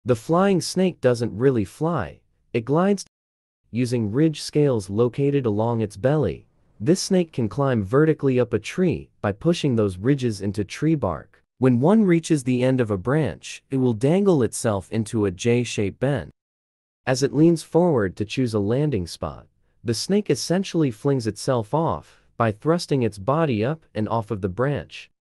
The flying snake doesn't really fly, it glides using ridge scales located along its belly. This snake can climb vertically up a tree by pushing those ridges into tree bark. When one reaches the end of a branch, it will dangle itself into a J-shaped bend. As it leans forward to choose a landing spot, the snake essentially flings itself off by thrusting its body up and off of the branch.